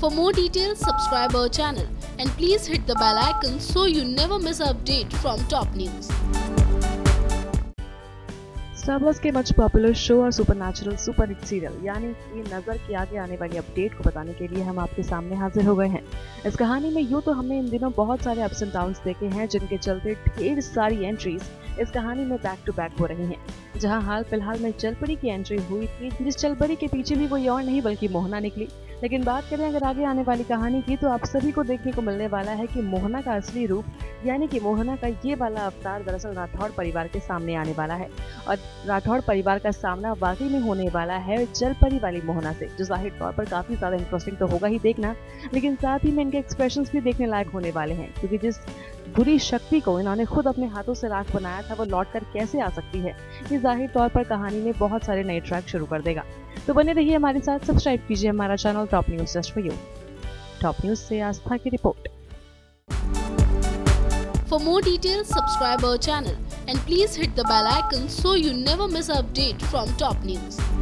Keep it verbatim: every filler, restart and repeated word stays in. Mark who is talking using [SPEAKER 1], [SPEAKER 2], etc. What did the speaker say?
[SPEAKER 1] For more details, subscribe our channel and please hit the bell icon so you never miss an update from top news.
[SPEAKER 2] Star Plus के much popular show और supernatural super hit serial यानी कि नज़र के आगे आने वाली update को बताने के लिए हम आपके सामने हाजिर हो गए हैं। इस कहानी में यूँ तो हमने इन दिनों बहुत सारे अप्स एंड डाउन्स देखे हैं जिनके चलते ढेर सारी एंट्रीज इस कहानी में बैक टू बैक हो रही हैं। जहां हाल फिलहाल में चलपरी की एंट्री हुई थी, जिस चलपरी के पीछे भी कोई और नहीं बल्कि मोहना निकली। लेकिन बात करें अगर आगे आने वाली कहानी की, तो आप सभी को देखने को मिलने वाला है कि मोहना का असली रूप यानी कि मोहना का ये वाला अवतार दरअसल राठौड़ परिवार के सामने आने वाला है और राठौड़ परिवार का सामना वाकई में होने वाला है चलपरी वाली मोहना से, जो जाहिर तौर पर काफी ज्यादा इंटरेस्टिंग तो होगा ही देखना, लेकिन साथ ही में इनके एक्सप्रेशंस भी देखने लायक होने वाले हैं, क्योंकि जिस बुरी शक्ति को इन्होंने खुद अपने हाथों से राख बनाया था वो लौट कर कैसे आ सकती है, ये जाहिर तौर पर कहानी में बहुत सारे नए ट्रैक शुरू कर देगा। तो बने रहिए हमारे साथ, सब्सक्राइब कीजिए हमारा channel top news just for you. Top news से आस्था की रिपोर्ट।
[SPEAKER 1] For more details, subscribe our channel and please hit the bell icon so you never miss an update from top news.